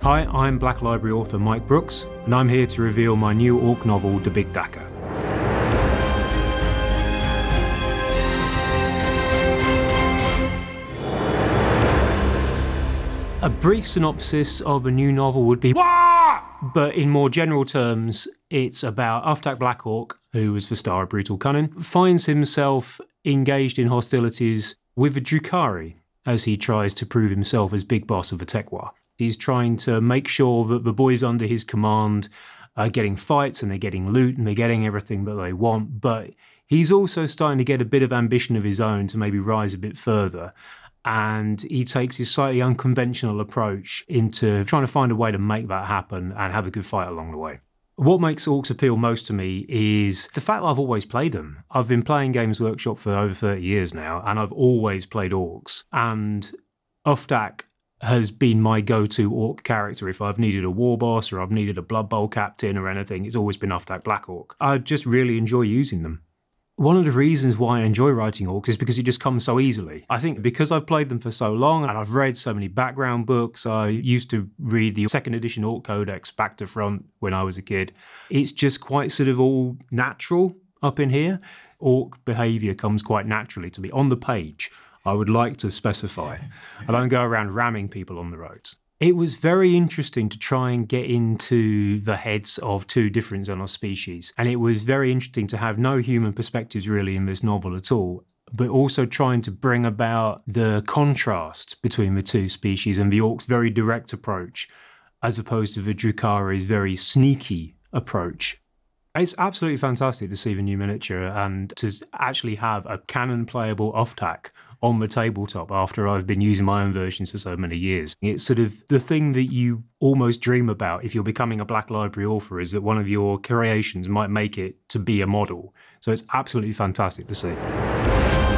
Hi, I'm Black Library author Mike Brooks, and I'm here to reveal my new Orc novel, The Big Dacker. A brief synopsis of a new novel would be Wah! But in more general terms, it's about Uftak Black Orc, who was the star of Brutal Cunning, finds himself engaged in hostilities with a Drukhari as he tries to prove himself as big boss of a Tekwa. He's trying to make sure that the boys under his command are getting fights and they're getting loot and they're getting everything that they want, but he's also starting to get a bit of ambition of his own to maybe rise a bit further. And he takes his slightly unconventional approach into trying to find a way to make that happen and have a good fight along the way. What makes Orcs appeal most to me is the fact that I've always played them. I've been playing Games Workshop for over 30 years now, and I've always played Orcs. And Uftak has been my go-to Orc character. If I've needed a war boss or I've needed a Blood Bowl captain or anything, it's always been Uftak Black Orc. I just really enjoy using them. One of the reasons why I enjoy writing Orcs is because it just comes so easily. I think because I've played them for so long and I've read so many background books, I used to read the 2nd edition Orc Codex back to front when I was a kid. It's just quite sort of all natural up in here. Orc behaviour comes quite naturally to me on the page. I would like to specify. I don't go around ramming people on the roads. It was very interesting to try and get into the heads of two different Xenos species. And it was very interesting to have no human perspectives really in this novel at all, but also trying to bring about the contrast between the two species and the Orcs' very direct approach, as opposed to the Drukhari's very sneaky approach. It's absolutely fantastic to see the new miniature and to actually have a canon playable Uftak on the tabletop after I've been using my own versions for so many years. It's sort of the thing that you almost dream about if you're becoming a Black Library author, is that one of your creations might make it to be a model. So it's absolutely fantastic to see.